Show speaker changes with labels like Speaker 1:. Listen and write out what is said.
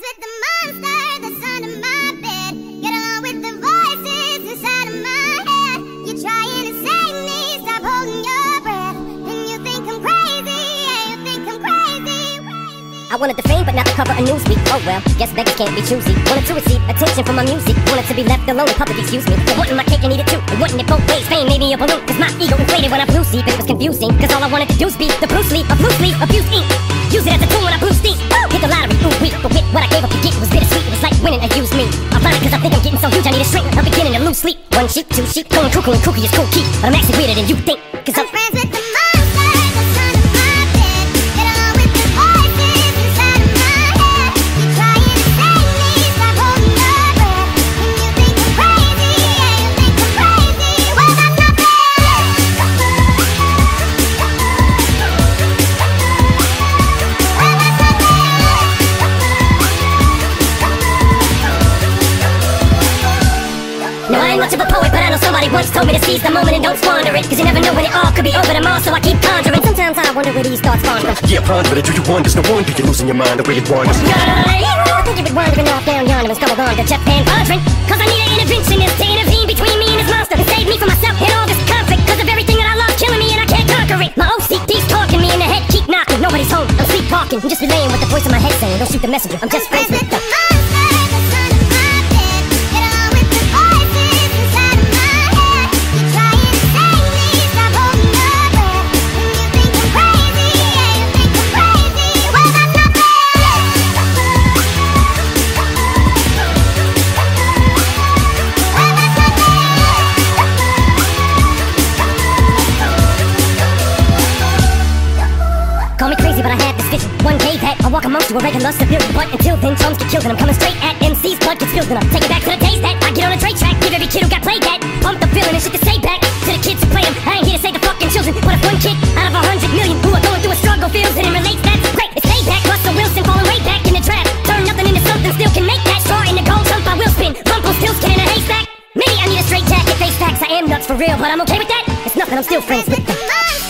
Speaker 1: with the monster that's under my bed. Get along with the voices inside of my head. You're trying to save me, stop holding your breath. And you think I'm crazy, yeah, you think I'm crazy.
Speaker 2: I wanted the fame, but not the cover of Newsweek. Oh well, guess beggars can't be choosy. Wanted to receive attention from my music. Wanted to be left alone in public, excuse me. But wanting my cake and eat it too. And wanting it both ways. Fame made me a balloon, cause my ego inflated when I blew see. But it was confusing, cause all I wanted to do was be the Bruce Lee of loosely abused ink. Use it as a tool when I blew steam. Hit the lottery, ooh wee. But with what I gave up to get, it was bittersweet. It was like winning a used me. I'm blind cause I think I'm getting so huge I need a shrink. I'm beginning to lose sleep. One sheep, two sheep, going cuckoo and kooky is cool key. But I'm actually weirder than you think. Cause
Speaker 1: I'm friends with the monster that's under my bed. Get along with the voices inside of my head. You're trying to save me, stop holding your breath. And you think I'm crazy, yeah, you think I'm crazy. Well, that's not fair.
Speaker 2: No, I ain't much of a poet, but I know somebody once told me to seize the moment and don't squander it. Cause you never know when it all could be over tomorrow, so I keep conjuring. Sometimes I wonder where these thoughts spawn from.
Speaker 3: Yeah, ponder it, do you wonder? No wonder you're losing your mind the way it wanders.
Speaker 2: I think you've been wandering off down yonder and stumbled on to Jeff Van Vondren. Cause I need an interventionist to intervene between me and this monster and save me from myself and all this conflict. Cause of everything that I love killing me and I can't conquer it. My OCD's talking me in the head, keep knocking. Nobody's home, I'm sleepwalking. I'm just relaying what the voice in my head saying. Don't shoot the messenger, I'm just friends with the Call me crazy, but I had this vision. One day that I'll walk amongst you a regular civilian. But until then, chums get killed and I'm coming straight at MC's blood gets spilled and I'm taking back to the days that I get on a Dre track. Give every kid who got played that. Pump the feeling and shit to say back to the kids who play them. I ain't here to save the fucking children. What if one kid out of 100 million who are going through a struggle feels it and relates? That's great. It's payback. Russell Wilson falling way back in the trap. Turn nothing into something, still can make that. Straw in the gold, jump I will spin. Rumpelstiltskin in a haystack. Maybe I need a straight jacket, face facts. I am nuts for real, but I'm okay with that. It's nothing, I'm still friends with them.